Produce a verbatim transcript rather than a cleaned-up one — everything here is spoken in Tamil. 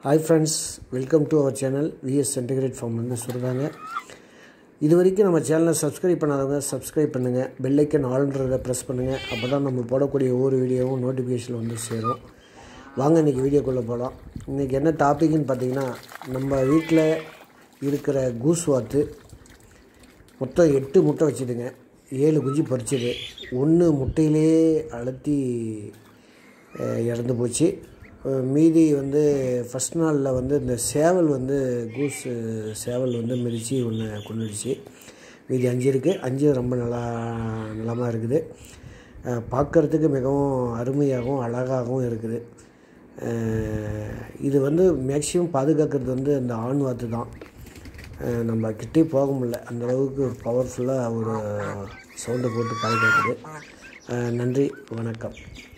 Hi friends, welcome to our channel V S Integrate Farm வந்து சொல்றாங்க. இதுவரைக்கும் நம்ம சேனலை சப்ஸ்கிரைப் பண்ணாதவங்க சப்ஸ்கிரைப் பண்ணுங்க, பெல் ஐகான் ஆல்ன்றதை பிரஸ் பண்ணுங்க. அப்பதான் நம்ம போடக்கூடிய ஒவ்வொரு வீடியோவும் நோட்டிஃபிகேஷன் வந்து சேரும். வாங்க இன்னைக்கு வீடியோக்குள்ள போலாம். இன்னைக்கு என்ன டாபிக்னு பாத்தீங்கன்னா, நம்ம வீட்ல இருக்கிற கூஸ் வாத்து மொத்தம் எட்டு முட்டை வச்சிடுங்க. ஏழு குஞ்சு பொரிச்சது. ஒன்று முட்டையிலே அழுத்தி இறந்து போச்சு. மீதி வந்து ஃபஸ்ட் நாளில் வந்து இந்த சேவல் வந்து கூஸ் சேவல் வந்து மிதித்து ஒன்று கொண்டுடுச்சு. மீதி அஞ்சு இருக்குது. அஞ்சு ரொம்ப நல்லா நலமாக இருக்குது. பார்க்குறதுக்கு மிகவும் அருமையாகவும் அழகாகவும் இருக்குது. இது வந்து மேக்ஸிமம் பாதுகாக்கிறது வந்து அந்த ஆண் வாத்து தான். நம்ம கிட்டே போக முடியல, அந்தளவுக்கு பவர்ஃபுல்லாக ஒரு சவுண்டை போட்டு பாதுகாக்குது. நன்றி, வணக்கம்.